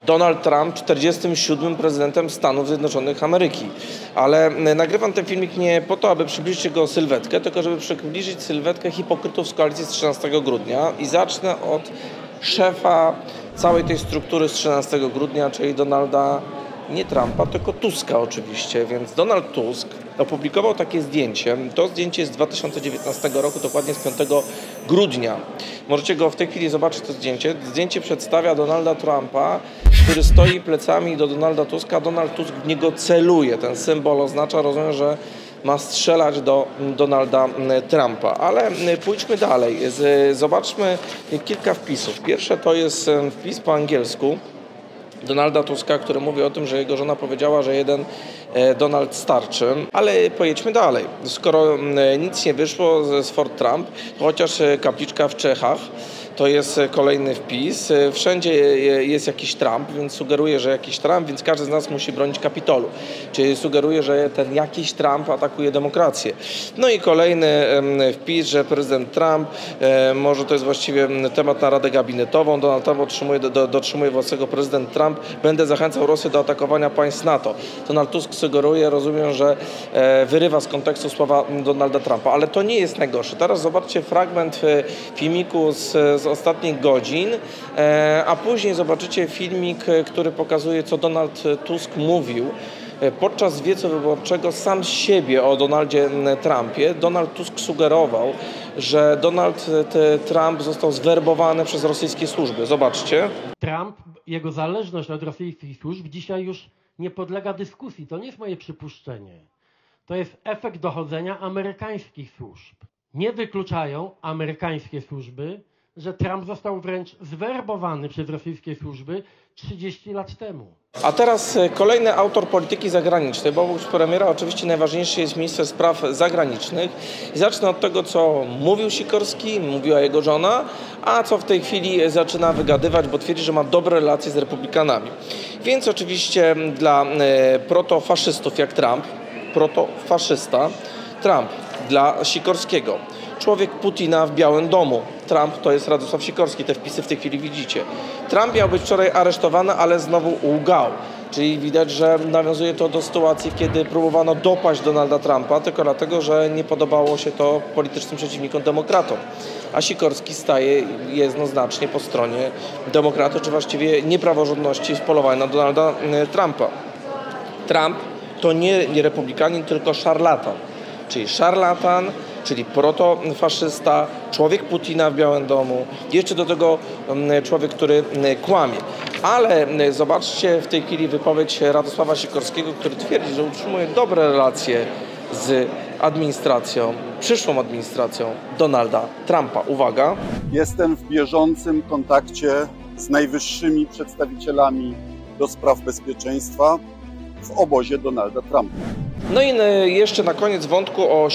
Donald Trump 47. prezydentem Stanów Zjednoczonych Ameryki. Ale nagrywam ten filmik nie po to, aby przybliżyć jego sylwetkę, tylko żeby przybliżyć sylwetkę hipokrytów z koalicji z 13 grudnia. I zacznę od szefa całej tej struktury z 13 grudnia, czyli Donalda, nie Trumpa, tylko Tuska oczywiście. Więc Donald Tusk opublikował takie zdjęcie. To zdjęcie jest z 2019 roku, dokładnie z 5 grudnia. Możecie go w tej chwili zobaczyć, to zdjęcie. Zdjęcie przedstawia Donalda Trumpa, który stoi plecami do Donalda Tuska. Donald Tusk w niego celuje. Ten symbol oznacza, rozumiem, że ma strzelać do Donalda Trumpa. Ale pójdźmy dalej. Zobaczmy kilka wpisów. Pierwsze to jest wpis po angielsku Donalda Tuska, który mówi o tym, że jego żona powiedziała, że jeden Donald starczy. Ale pojedźmy dalej. Skoro nic nie wyszło z Fort Trump, to chociaż kapliczka w Czechach, to jest kolejny wpis. Wszędzie jest jakiś Trump, więc sugeruje, że jakiś Trump, więc każdy z nas musi bronić Kapitolu. Czyli sugeruje, że ten jakiś Trump atakuje demokrację. No i kolejny wpis, że prezydent Trump, może to jest właściwie temat na Radę Gabinetową, Donald Trump dotrzymuje własnego prezydent Trump, będę zachęcał Rosję do atakowania państw NATO. Donald Tusk sugeruje, rozumiem, że wyrywa z kontekstu słowa Donalda Trumpa, ale to nie jest najgorsze. Teraz zobaczcie fragment filmiku z ostatnich godzin, a później zobaczycie filmik, który pokazuje, co Donald Tusk mówił podczas wiecu wyborczego sam z siebie o Donaldzie Trumpie. Donald Tusk sugerował, że Donald Trump został zwerbowany przez rosyjskie służby. Zobaczcie. Trump, jego zależność od rosyjskich służb dzisiaj już nie podlega dyskusji. To nie jest moje przypuszczenie. To jest efekt dochodzenia amerykańskich służb. Nie wykluczają amerykańskie służby, że Trump został wręcz zwerbowany przez rosyjskie służby 30 lat temu. A teraz kolejny autor polityki zagranicznej, bo oprócz premiera oczywiście najważniejszy jest minister spraw zagranicznych. I zacznę od tego, co mówił Sikorski, mówiła jego żona, a co w tej chwili zaczyna wygadywać, bo twierdzi, że ma dobre relacje z republikanami. Więc oczywiście dla protofaszystów jak Trump, protofaszysta Trump, dla Sikorskiego. Człowiek Putina w Białym Domu. Trump to jest Radosław Sikorski, te wpisy w tej chwili widzicie. Trump miał być wczoraj aresztowany, ale znowu łgał. Czyli widać, że nawiązuje to do sytuacji, kiedy próbowano dopaść Donalda Trumpa, tylko dlatego, że nie podobało się to politycznym przeciwnikom demokratom. A Sikorski staje jednoznacznie po stronie demokratów, czy właściwie niepraworządności w polowaniu na Donalda Trumpa. Trump to nie republikanin, tylko szarlatan. Czyli szarlatan, czyli protofaszysta, człowiek Putina w Białym Domu, jeszcze do tego człowiek, który kłamie. Ale zobaczcie w tej chwili wypowiedź Radosława Sikorskiego, który twierdzi, że utrzymuje dobre relacje z administracją, przyszłą administracją Donalda Trumpa. Uwaga. Jestem w bieżącym kontakcie z najwyższymi przedstawicielami do spraw bezpieczeństwa w obozie Donalda Trumpa. No i jeszcze na koniec wątku o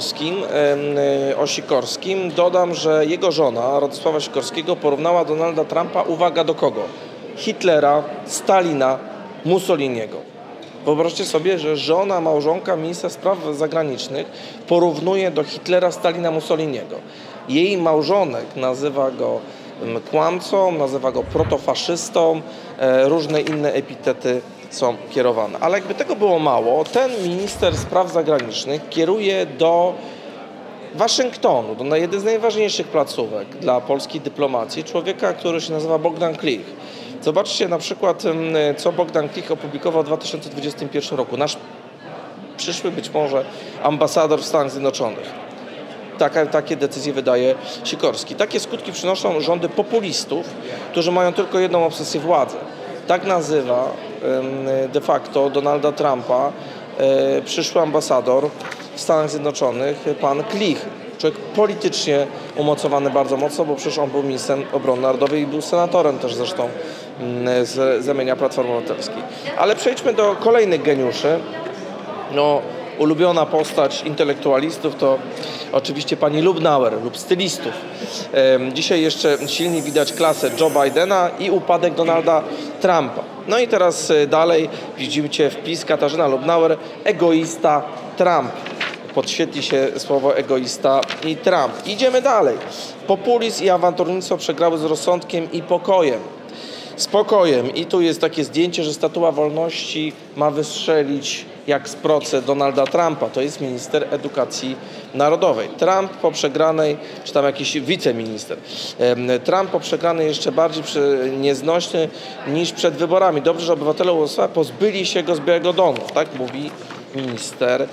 Sikorskim dodam, że jego żona, Radosława Sikorskiego, porównała Donalda Trumpa, uwaga, do kogo? Hitlera, Stalina, Mussoliniego. Wyobraźcie sobie, że żona, małżonka ministra spraw zagranicznych porównuje do Hitlera, Stalina, Mussoliniego. Jej małżonek nazywa go kłamcą, nazywa go protofaszystą, różne inne epitety są kierowane. Ale jakby tego było mało, ten minister spraw zagranicznych kieruje do Waszyngtonu, do jednej z najważniejszych placówek dla polskiej dyplomacji, człowieka, który się nazywa Bogdan Klich. Zobaczcie na przykład, co Bogdan Klich opublikował w 2021 roku. Nasz przyszły być może ambasador w Stanach Zjednoczonych. Takie decyzje wydaje Sikorski. Takie skutki przynoszą rządy populistów, którzy mają tylko jedną obsesję władzy. Tak nazywa de facto Donalda Trumpa przyszły ambasador w Stanach Zjednoczonych, pan Klich. Człowiek politycznie umocowany bardzo mocno, bo przecież on był ministrem obrony narodowej i był senatorem też zresztą z ramienia Platformy Obywatelskiej. Ale przejdźmy do kolejnych geniuszy. No, ulubiona postać intelektualistów to oczywiście pani Lubnauer lub stylistów. Dzisiaj jeszcze silniej widać klasę Joe Bidena i upadek Donalda Trumpa. No i teraz dalej widzicie wpis Katarzyna Lubnauer, egoista Trump. Podświetli się słowo egoista i Trump. Idziemy dalej. Populizm i awanturnictwo przegrały z rozsądkiem i pokojem. spokojem. I tu jest takie zdjęcie, że Statua Wolności ma wystrzelić jak z procy Donalda Trumpa. To jest minister edukacji narodowej. Trump po przegranej, czy tam jakiś wiceminister. Trump po przegranej jeszcze bardziej nieznośny niż przed wyborami. Dobrze, że obywatele USA pozbyli się go z Białego Domu. Tak mówi minister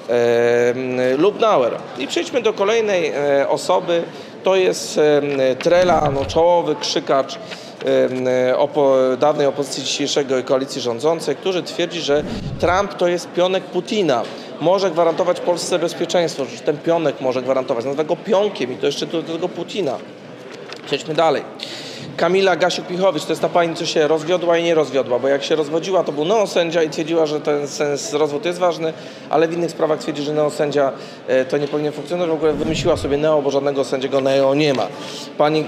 Lubnauer. I przejdźmy do kolejnej osoby. To jest Trela, czołowy krzykacz dawnej opozycji dzisiejszego koalicji rządzącej, który twierdzi, że Trump to jest pionek Putina. Może gwarantować Polsce bezpieczeństwo, że ten pionek może gwarantować. Nazywa go pionkiem i to jeszcze do tego Putina. Przejdźmy dalej. Kamila Gasiuk-Pihowicz, to jest ta pani, co się rozwiodła i nie rozwiodła, bo jak się rozwodziła, to był neosędzia i twierdziła, że ten rozwód jest ważny, ale w innych sprawach twierdzi, że neosędzia to nie powinien funkcjonować. W ogóle wymyśliła sobie neo, bo żadnego sędziego neo nie ma. Pani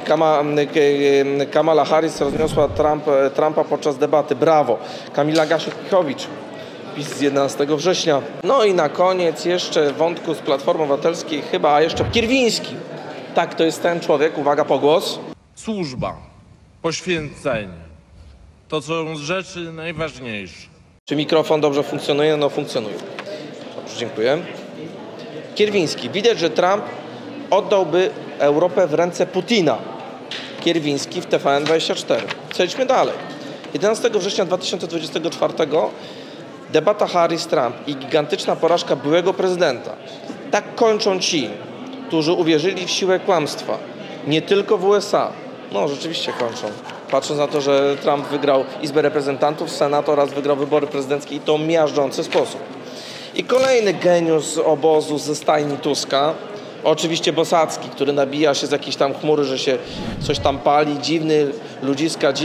Kamala Harris rozniosła Trumpa podczas debaty. Brawo. Kamila Gasiuk-Pihowicz. PiS z 11 września. No i na koniec jeszcze wątku z Platformy Obywatelskiej chyba jeszcze Kierwiński. Tak, to jest ten człowiek, uwaga, pogłos. Służba, poświęcenie, to są rzeczy najważniejsze. Czy mikrofon dobrze funkcjonuje? No funkcjonuje. Dobrze, dziękuję. Kierwiński. Widać, że Trump oddałby Europę w ręce Putina. Kierwiński w TVN24. Przejdźmy dalej. 11 września 2024 debata Harris-Trump i gigantyczna porażka byłego prezydenta. Tak kończą ci, którzy uwierzyli w siłę kłamstwa. Nie tylko w USA. No, rzeczywiście kończą. Patrząc na to, że Trump wygrał Izbę Reprezentantów, Senat oraz wygrał wybory prezydenckie i to w miażdżący sposób. I kolejny geniusz obozu ze stajni Tuska, oczywiście Bosacki, który nabija się z jakiejś tam chmury, że się coś tam pali. Dziwny ludziska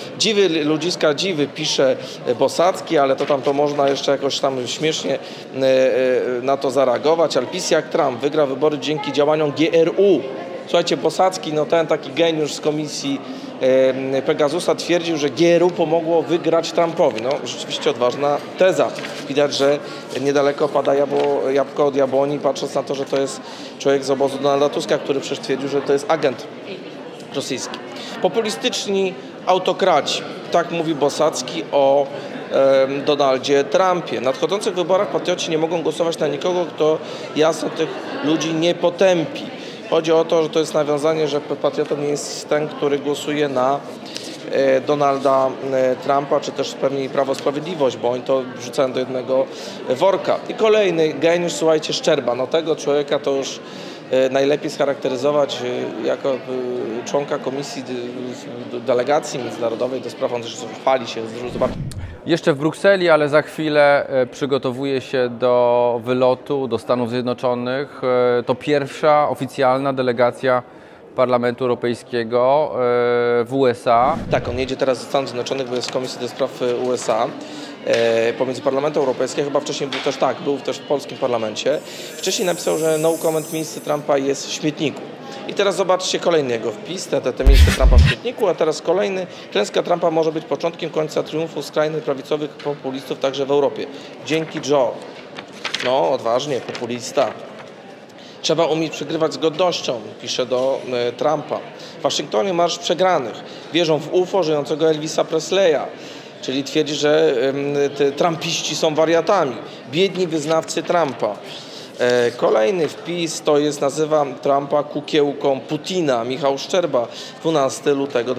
dziwy pisze Bosacki, ale to można jeszcze jakoś tam śmiesznie na to zareagować. Ale PiS jak Trump wygra wybory dzięki działaniom GRU. Słuchajcie, Bosacki, ten taki geniusz z komisji Pegasusa twierdził, że GRU pomogło wygrać Trumpowi. Rzeczywiście odważna teza. Widać, że niedaleko pada jabłko od jabłoni, patrząc na to, że to jest człowiek z obozu Donalda Tuska, który przecież twierdził, że to jest agent rosyjski. Populistyczni autokraci. Tak mówi Bosacki o Donaldzie Trumpie. W nadchodzących wyborach patrioci nie mogą głosować na nikogo, kto jasno tych ludzi nie potępi. Chodzi o to, że to jest nawiązanie, że patriotą nie jest ten, który głosuje na Donalda Trumpa, czy też pewnie Prawo i Sprawiedliwość, bo oni to wrzucają do jednego worka. I kolejny geniusz, słuchajcie, Szczerba. Tego człowieka to już najlepiej scharakteryzować jako członka komisji delegacji międzynarodowej do spraw, on też chwali się. Jeszcze w Brukseli, ale za chwilę przygotowuje się do wylotu do Stanów Zjednoczonych. To pierwsza oficjalna delegacja Parlamentu Europejskiego w USA. Tak, on jedzie teraz do Stanów Zjednoczonych, bo jest w Komisji do Spraw USA. Pomiędzy Parlamentem Europejskim, chyba wcześniej był też w polskim parlamencie. Wcześniej napisał, że no comment miejsce Trumpa jest w śmietniku. I teraz zobaczcie kolejny jego wpis, te miejsce Trumpa w śmietniku, a teraz kolejny. Klęska Trumpa może być początkiem końca triumfu skrajnych prawicowych populistów także w Europie. Dzięki Joe. Odważnie, populista. Trzeba umieć przegrywać z godnością, pisze do Trumpa. W Waszyngtonie marsz przegranych. Wierzą w UFO żyjącego Elvisa Presleya. Czyli twierdzi, że trumpiści są wariatami. Biedni wyznawcy Trumpa. Kolejny wpis to jest, nazywa Trumpa kukiełką Putina. Michał Szczerba, 12 lutego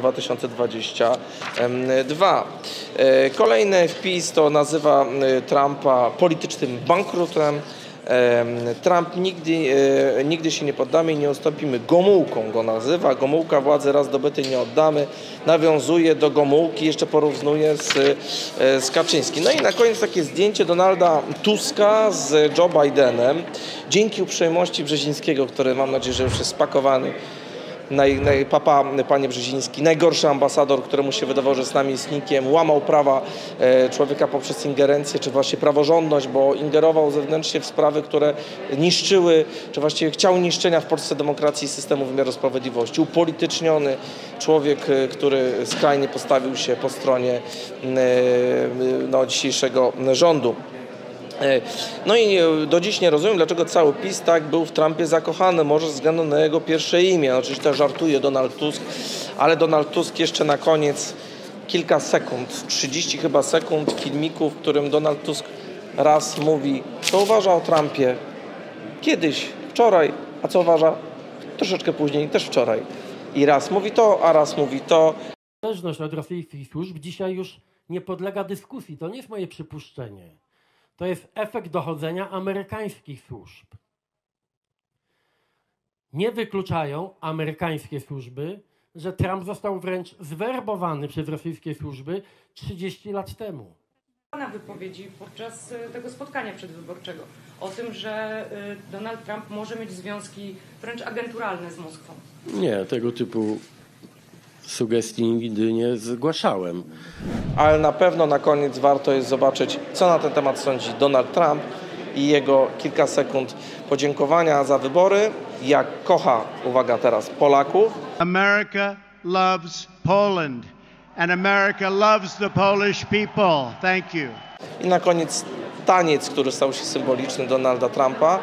2022. Kolejny wpis to nazywa Trumpa politycznym bankrutem. Trump nigdy się nie poddamy i nie ustąpimy. Gomułką go nazywa. Gomułka władzy raz zdobytej nie oddamy. Nawiązuje do Gomułki, jeszcze porównuje z Kaczyńskim. No i na koniec takie zdjęcie Donalda Tuska z Joe Bidenem. Dzięki uprzejmości Brzezińskiego, który mam nadzieję, że już jest spakowany. Panie Brzeziński, najgorszy ambasador, któremu się wydawało, że z nami jest nikiem, łamał prawa człowieka poprzez ingerencję, czy właśnie praworządność, bo ingerował zewnętrznie w sprawy, które niszczyły, czy właściwie chciał niszczenia w Polsce demokracji i systemu wymiaru sprawiedliwości. Upolityczniony człowiek, który skrajnie postawił się po stronie dzisiejszego rządu. No i do dziś nie rozumiem, dlaczego cały PiS tak był w Trumpie zakochany, może ze względu na jego pierwsze imię. Oczywiście żartuje Donald Tusk, ale Donald Tusk jeszcze na koniec kilka sekund, 30 chyba sekund filmiku, w którym Donald Tusk raz mówi, co uważa o Trumpie kiedyś, wczoraj, a co uważa troszeczkę później, też wczoraj. I raz mówi to, a raz mówi to. Zależność od rosyjskich służb dzisiaj już nie podlega dyskusji. To nie jest moje przypuszczenie. To jest efekt dochodzenia amerykańskich służb. Nie wykluczają amerykańskie służby, że Trump został wręcz zwerbowany przez rosyjskie służby 30 lat temu. Pana wypowiedzi podczas tego spotkania przedwyborczego o tym, że Donald Trump może mieć związki wręcz agenturalne z Moskwą. Nie, tego typu sugestii nigdy nie zgłaszałem. Ale na pewno na koniec warto jest zobaczyć, co na ten temat sądzi Donald Trump i jego kilka sekund podziękowania za wybory, jak kocha, uwaga teraz, Polaków. America loves Poland and America loves the Polish people. Thank you. I na koniec taniec, który stał się symboliczny Donalda Trumpa.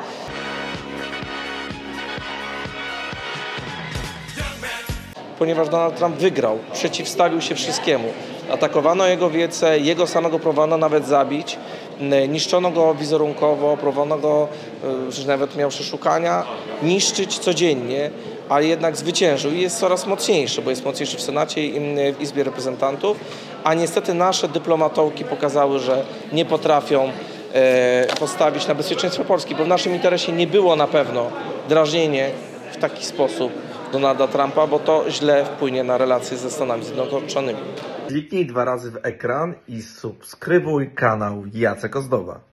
Ponieważ Donald Trump wygrał, przeciwstawił się wszystkiemu. Atakowano jego wiece, jego samego próbowano nawet zabić, niszczono go wizerunkowo, próbowano go, że nawet miał przeszukania, niszczyć codziennie, ale jednak zwyciężył i jest coraz mocniejszy, bo jest mocniejszy w Senacie i w Izbie Reprezentantów, a niestety nasze dyplomatołki pokazały, że nie potrafią postawić na bezpieczeństwo Polski, bo w naszym interesie nie było na pewno drażnienie w taki sposób Donalda Trumpa, bo to źle wpłynie na relacje ze Stanami Zjednoczonymi. Kliknij 2 razy w ekran i subskrybuj kanał Jacek Ozdoba.